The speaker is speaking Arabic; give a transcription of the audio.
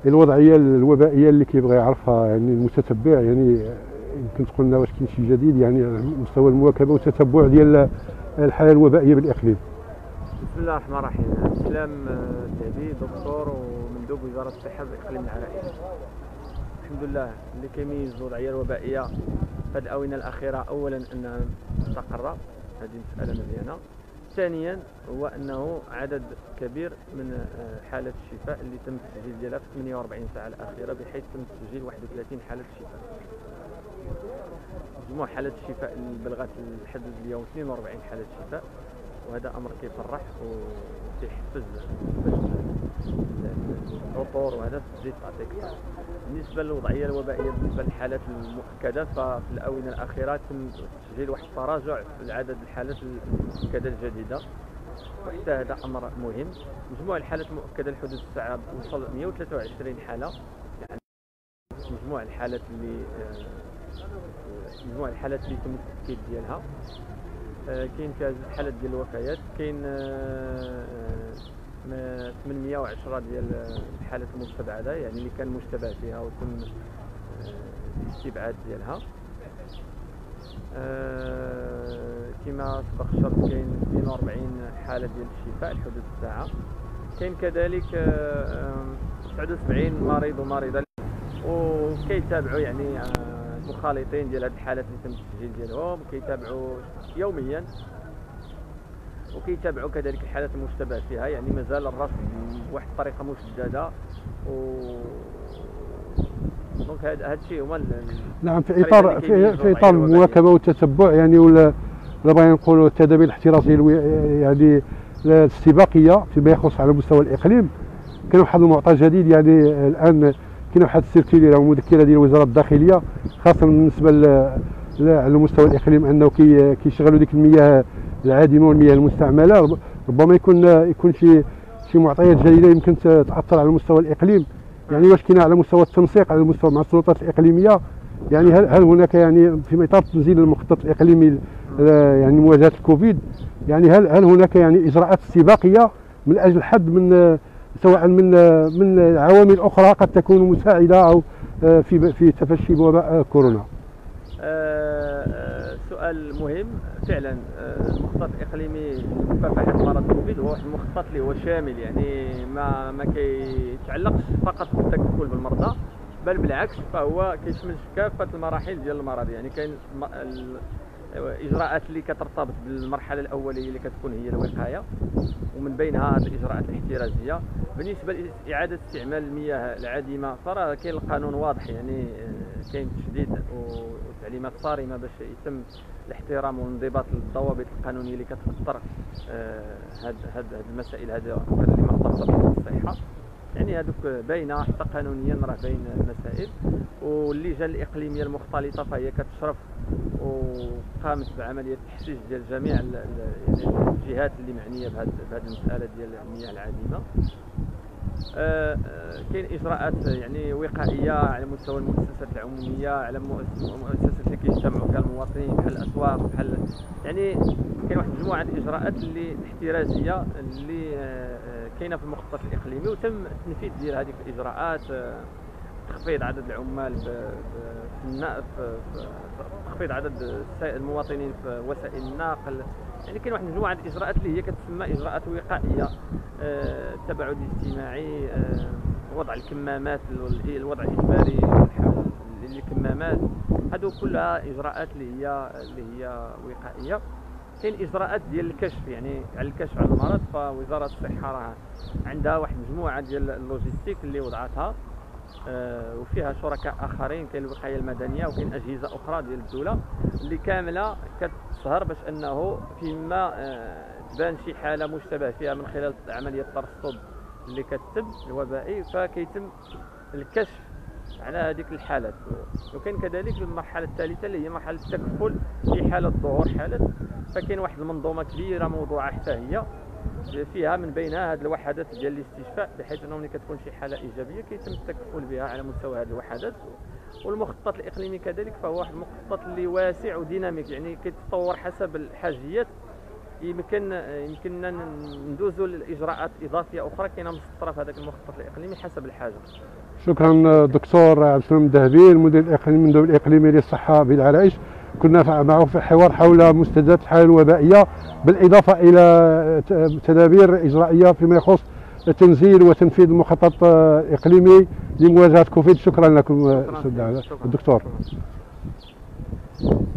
الوضعيه الوبائيه اللي كيبغي يعرفها يعني المتتبع، يعني يمكن تقول لنا واش كاين شي جديد يعني على مستوى المواكبه والتتبع ديال الحاله الوبائيه بالاقليم؟ بسم الله الرحمن الرحيم. سلام تهدي دكتور ومندوب وزاره الصحه بالاقليم العرائري. الحمد لله اللي كيميز الوضعيه الوبائيه في هذه الاونه الاخيره، اولا انها مستقره، هذه مساله مزيانه. ثانيا هو انه عدد كبير من حالات الشفاء اللي تم التسجيل ديالها في 48 ساعه الاخيره، بحيث تم تسجيل 31 حاله شفاء. مجموع حالات الشفاء اللي بلغت لحد اليوم 42 حاله شفاء، وهذا امر كيفرح وكيحفز العطور، وهذا تزيد تعطيك. بالنسبه للوضعيه الوبائيه، بالنسبه للحالات المؤكده، ففي الاونه الاخيره تم تسجيل واحد التراجع في عدد الحالات المؤكده الجديده، وحتى هذا امر مهم. مجموع الحالات المؤكده لحدود الساعه وصل 123 حاله، يعني مجموع الحالات اللي تم التاكيد ديالها. كاين فيها زوج حالات ديال الوفيات، كاين 810 ديال الحالات المستبعده، يعني اللي كان مشتبه فيها وتم الاستبعاد ديالها. كما سبق الشرط كاين 42 حاله ديال الشفاء لحدود الساعه. كاين كذلك 79 مريض ومريضه وكيتابعوا يعني المخالطين ديال هذه الحالات اللي تم التسجيل ديالهم، كيتابعوا يوميا، وكيتابعوا كذلك الحالات المشتبه فيها، يعني مازال الرصد بواحد الطريقه مشدده. دونك هذا الشيء هما نعم، في اطار المواكبه والتتبع، يعني ولا بغينا نقولوا التدابير الاحترازيه يعني الاستباقيه فيما يخص على مستوى الاقليم. كاين واحد المعطى جديد، يعني الان كاين واحد السيركيلير او مذكره ديال وزاره الداخليه، خاصه بالنسبه على مستوى الاقليم، انه كيشغلوا ديك المياه العادمه والمياه المستعمله. ربما يكون شي معطيات جديده يمكن تاثر على مستوى الاقليم. يعني واش كاين على مستوى التنسيق على مستوى مع السلطات الاقليميه؟ يعني هل هناك يعني في اطار تنزيل المخطط الاقليمي يعني مواجهه الكوفيد، يعني هل هناك يعني اجراءات استباقيه من اجل الحد من سواء من عوامل اخرى قد تكون مساعده او في تفشي وباء كورونا؟ سؤال مهم فعلا. المخطط الاقليمي لمكافحه مرض كوفيد هو واحد المخطط اللي هو شامل، يعني ما كيتعلقش فقط بالتكفل بالمرضى، بل بالعكس فهو كيشمل كافه المراحل ديال المرض. يعني كاين اجراءات اللي كترتبط بالمرحله الاوليه اللي كتكون هي الوقايه، ومن بينها هذه الاجراءات الاحترازيه. بالنسبه لاعاده استعمال المياه العادمه، فراه كاين القانون واضح، يعني كاين تشديد وتعليمات صارمه باش يتم الاحترام والانضباط للضوابط القانونيه اللي كتفطر هاد المسائل هذه اللي مرتبطه بالصحه. يعني هذوك باينه حتى قانونيا، راه باين المسائل. واللجان الاقليميه المختلطه فهي كتشرف وقامت بعمليه تحشيش ديال جميع الجهات اللي معنيه بهذه المساله ديال المياه العادمه. كاين اجراءات يعني وقائيه على مستوى المؤسسات العموميه، على المؤسسات اللي كيجتمعوا فيها المواطنين، بحال الاسواق، بحال يعني كاين واحد مجموعه الاجراءات اللي احترازيه اللي كاينه في المخطط الاقليمي، وتم التنفيذ ديال هذه الاجراءات. تخفيض عدد العمال تخفيض عدد المواطنين في وسائل النقل. يعني كاين واحد مجموعه الاجراءات اللي هي كتسمى اجراءات وقائيه، التباعد الاجتماعي، وضع الكمامات، الوضع الاجباري للكمامات، هذو كلها اجراءات اللي هي وقائيه. كاين اجراءات ديال الكشف، يعني على الكشف على المرض، فوزاره الصحه راه عندها واحد مجموعه ديال اللوجيستيك اللي وضعتها، وفيها شركاء اخرين. كاين الوقايه المدنيه وكاين اجهزه اخرى ديال الدوله اللي كامله كتسهر باش انه فيما تبان شي حاله مشتبه فيها من خلال عمليه الترصد اللي كتتم الوبائي، فكيتم الكشف على هذيك الحالات. وكاين كذلك المرحله الثالثه اللي هي مرحله التكفل في حاله ظهور حالات، فكاين واحد المنظومه كبيره موضوعه حتى هي فيها من بينها هذه الوحدات ديال الاستشفاء، بحيث انه ملي كتكون شي حاله ايجابيه كيتم التكفل بها على مستوى هذه الوحدات. والمخطط الاقليمي كذلك فهو واحد المخطط اللي واسع وديناميك، يعني كيتطور حسب الحاجيات. يمكننا ندوزوا لاجراءات اضافيه اخرى كاينه مسطره في هذاك المخطط الاقليمي حسب الحاجه. شكرا دكتور عبد السلام الذهبي، المدير الاقليمي من المندوب الاقليمي للصحه بالعرائش. كنا معه في حوار حول مستجدات الحاله الوبائيه بالاضافه الى تدابير اجرائيه فيما يخص تنزيل وتنفيذ المخطط الاقليمي لمواجهه كوفيد. شكرا لكم الدكتور.